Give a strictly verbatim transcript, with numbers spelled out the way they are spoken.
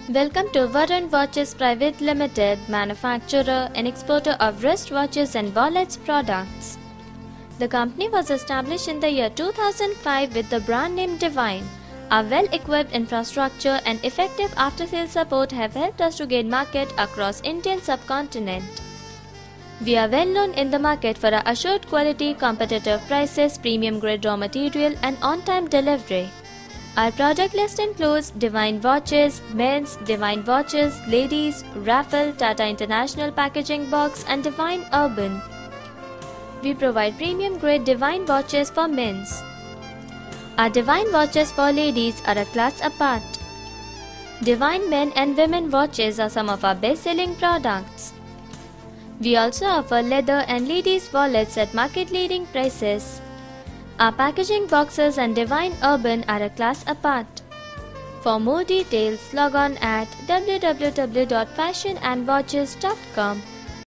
Welcome to Varun Watches Private Limited, manufacturer and exporter of wristwatches and wallets products. The company was established in the year two thousand five with the brand name Divine. Our well-equipped infrastructure and effective after-sales support have helped us to gain market across Indian subcontinent. We are well known in the market for our assured quality, competitive prices, premium grade raw material and on-time delivery. Our product list includes Divine Watches, Men's, Divine Watches, Ladies, Raffle, Tata International Packaging Box and Divine Urban. We provide premium grade Divine Watches for men's. Our Divine Watches for ladies are a class apart. Divine Men and Women Watches are some of our best-selling products. We also offer leather and ladies' wallets at market-leading prices. Our packaging boxes and Divine Urban are a class apart. For more details, log on at w w w dot fashion and watches dot com.